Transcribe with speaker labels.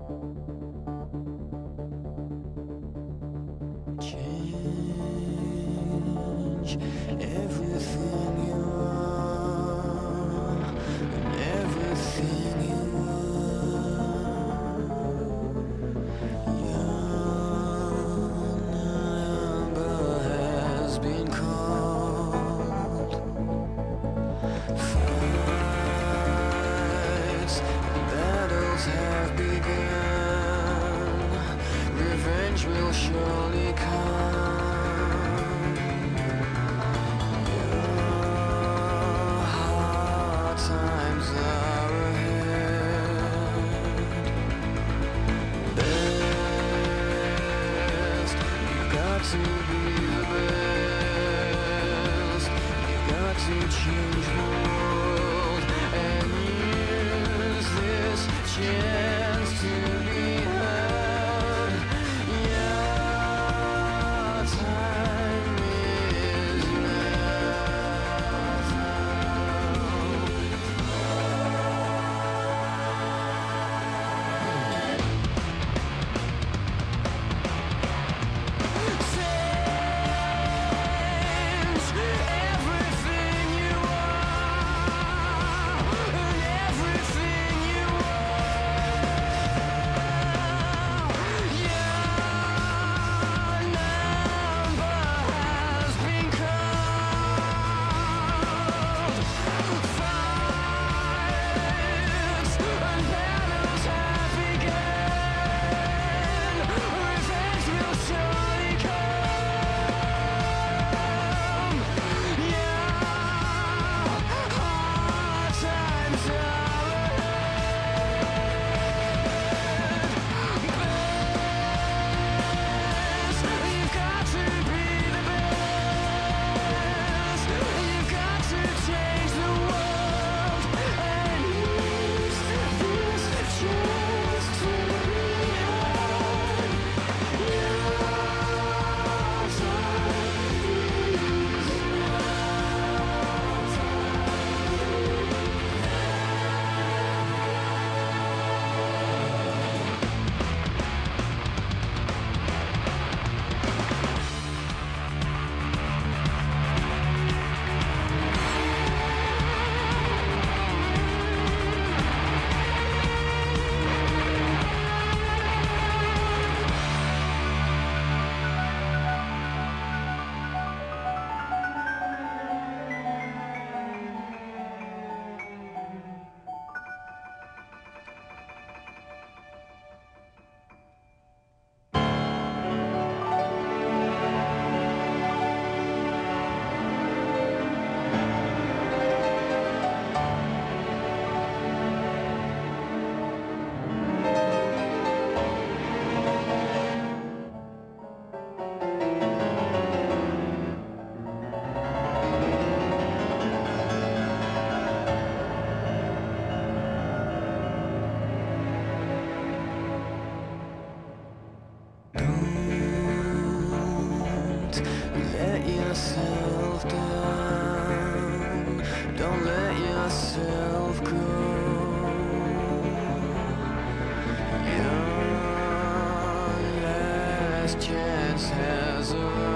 Speaker 1: Change everything you are and everything you are. Your number has been called. Fights and battles have begun. Revenge will surely come. Your hard times are ahead. Best, you've got to be the best. You've got to change the world and use this chance to be heard. Your time is change everything you are and everything you are. Your number has been called. Fights and battles have begun. Revenge will surely come. Your hard times are best. You've got to be the best. You've got to change the world and use this chance to be heard. Your Don't let yourself down. Don't let yourself go. Your last chance has arrived.